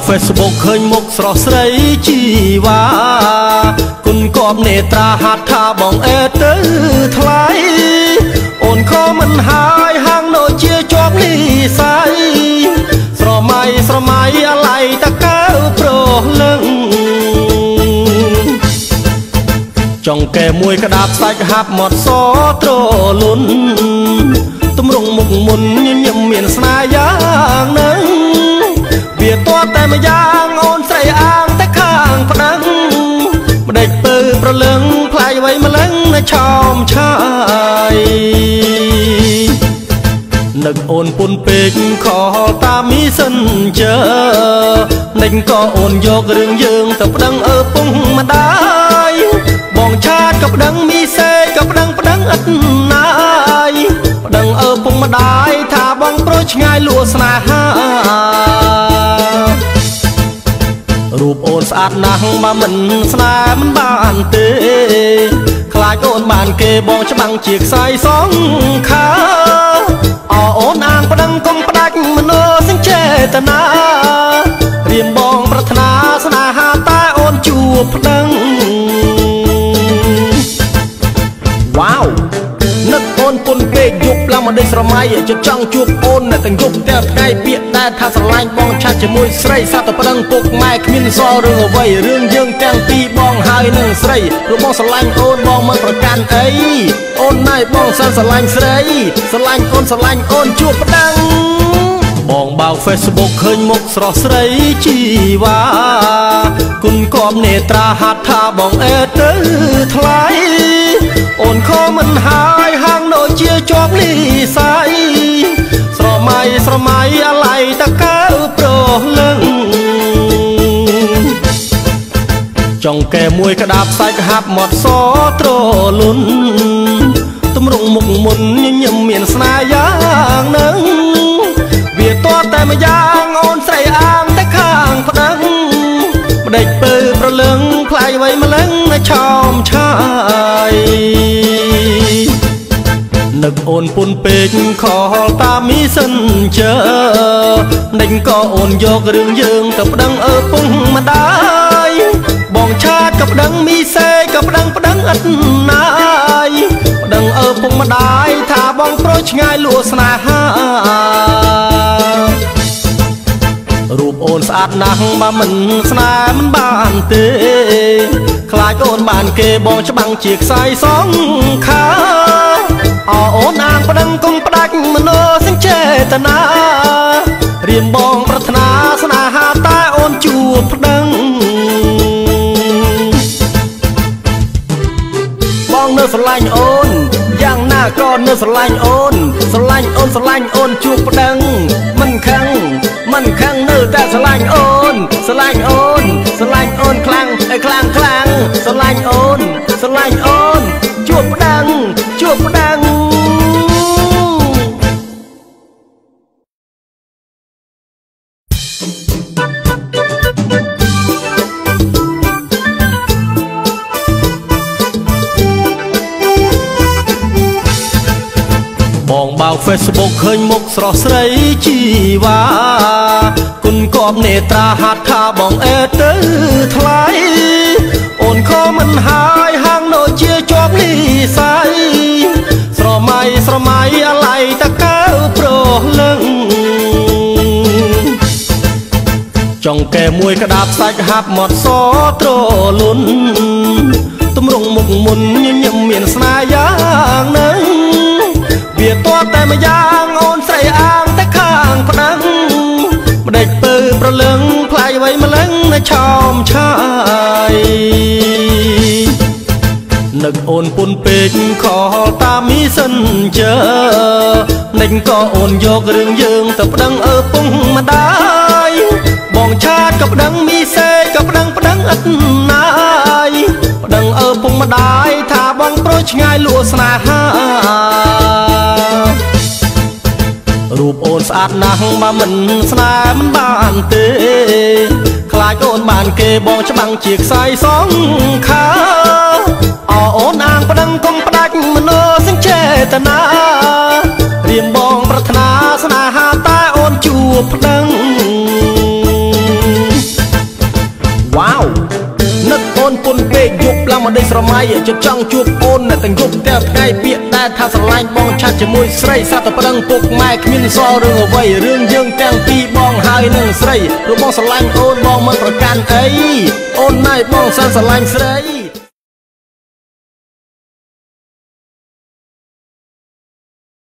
Facebook ឃើញមុខស្រស់ស្រីជីវ៉ាគុណគប់នេត្រាហាត់ថាបងអេទៅថ្លៃអូនខំមិនហើយហាងនៅជាជាប់លីស័យស្រមៃអាឡៃតកើប្រុសលឹងចង់កែមួយក្តាប់សាច់ហាប់មាត់សត្រលុនទម្រង់មុខមុនញញឹមមានស្នាយ៉ាងនឹងវាតតែម្យ៉ាងអូនស្រីអាងតែខាងប្តឹងម្ដេចពើប្រលឹងផ្លាយໄວម្លឹងនៅឆោមឆាយនឹកអូនពុនពេកខតាមមីសិនជើនិញក៏អូនយករឿងយើងទៅប្តឹងពុកម្ដាយបងឆាតក៏ប្តឹងមីសេក៏ប្តឹងឥតណាយប្តឹងពុកម្ដាយថាបងប្រុសឆ្ងាយលួស្នេហារូបអូនស្អាតណាស់មកមិនស្នេហ៍មិនបានទេខ្លាចអូនបានគេបងច្បាំងជាខ្សែសងខាអូនអាងប្តឹងកុំផ្ដាច់មនោសញ្ចេតនារៀមបងប្រាថ្នាស្នេហាតែអូនជួបប្តឹងវ៉ាវនឹកអូនពុនពេកយប់ឡើងមកដេកស្រមៃចិត្តចង់ជួបអូននៅទាំងយប់ទាំងថ្ងៃពាក្យដែលថាស្រឡាញ់បងឆាត់ជាមួយស្រីសាប់តែប្តឹងពុកម៉ែគ្មានសល់រឿងអ្វីរឿងយើងទាំងពីរបងហើយនឹងស្រីព្រោះបងស្រឡាញ់អូនបងមិនប្រកាន់អីអូនណៃបងសិនស្រឡាញ់ស្រីស្រឡាញ់អូនជួបប្តឹងបងបើក Facebook ឃើញមុខស្រស់ស្រីជីវ៉ាគុណគប់នេត្រាហាត់ថាបងអេទៅថ្លៃអូនខំមិនហើយហាងនៅជាជាប់លីស័យស្រមៃអាឡៃតកើប្រុសលឹងចង់កែមួយក្តាប់សាច់ហាប់មាត់សត្រលុនទម្រង់មុខមុនញញឹមមានស្នាយ៉ាងនឹងវាតតែម្យ៉ាងអូនស្រីអាងតែខាងប្តឹងម្ដេចពើប្រលឹងផ្លាយໄວម្លឹងនៅឆោមឆាយនឹកអូនពុនពេកខតាមមីសិនជើនិញក៏អូនយករឿងយើងទៅប្តឹងពុកម្ដាយបងឆាតក៏ប្តឹងមីសេក៏ប្តឹងឥតណាយប្តឹងពុកម្ដាយថាបងប្រុសឆ្ងាយលួស្នេហារូបអូនស្អាតណាស់មកមិនស្នេហ៍មិនបានទេខ្លាចអូនបានគេបងច្បាំងជាខ្សែសងខាអូនអាងប្តឹងកុំផ្ដាច់មនោសញ្ចេតនារៀមបងប្រាថ្នាស្នេហាតែអូនជួបប្តឹងបងនៅស្រឡាញ់អូនយ៉ាងណាក៏នៅស្រឡាញ់អូនជួបប្តឹងមិនខឹងនៅតែស្រឡាញ់អូនខ្លាំងស្រឡាញ់អូនជួបប្តឹងបងបើក Facebook ឃើញមុខស្រស់ស្រីជីវ៉ាគុណគប់នេត្រាហាត់ថាបងអេទៅថ្លៃអូនខំមិនហើយហាងនៅជាជាប់លីស័យស្រមៃអាឡៃតកើប្រុសលឹងចង់កែមួយក្តាប់សាច់ហាប់មាត់សត្រលុនទម្រង់មុខមុនញញឹមមានស្នាយ៉ាងនឹងវាតតែម្យ៉ាងអូនស្រីអាងតែខាងប្តឹងម្ដេចពើប្រលឹងផ្លាយໄວម្លឹងនៅឆោមឆាយនឹកអូនពុនពេកខតាមមីសិនជើនិញក៏អូនយករឿងយើងទៅប្តឹងពុកម្ដាយបងឆាតក៏ប្តឹងមីសេក៏ប្តឹងឥតណាយប្តឹងពុកម្ដាយថាបងប្រុសឆ្ងាយលួស្នេហារូបអូនស្អាតណាស់មកមិនស្នេហ៍មិនបានទេខ្លាចអូនបានគេបងច្បាំងជាខ្សែសងខាអូនអាងប្តឹងកុំផ្ដាច់មនោសញ្ចេតនារៀមបងប្រាថ្នាស្នេហាតែអូនជួបប្តឹងមកដេកស្រមៃចិត្តចង់ជួបអូនទាំងយប់ទាំងថ្ងៃពាក្យតែថាស្រឡាញ់បងឆាត់ជាមួយស្រីសត្វតែប្តឹងពុកម៉ែគ្មានសល់រឿងអ្វីរឿងយើងទាំងពីរបងហើយនឹងស្រីព្រោះបងស្រឡាញ់អូនបងមិនប្រកាន់អីអូនណៃបងសិនស្រឡាញ់ស្រី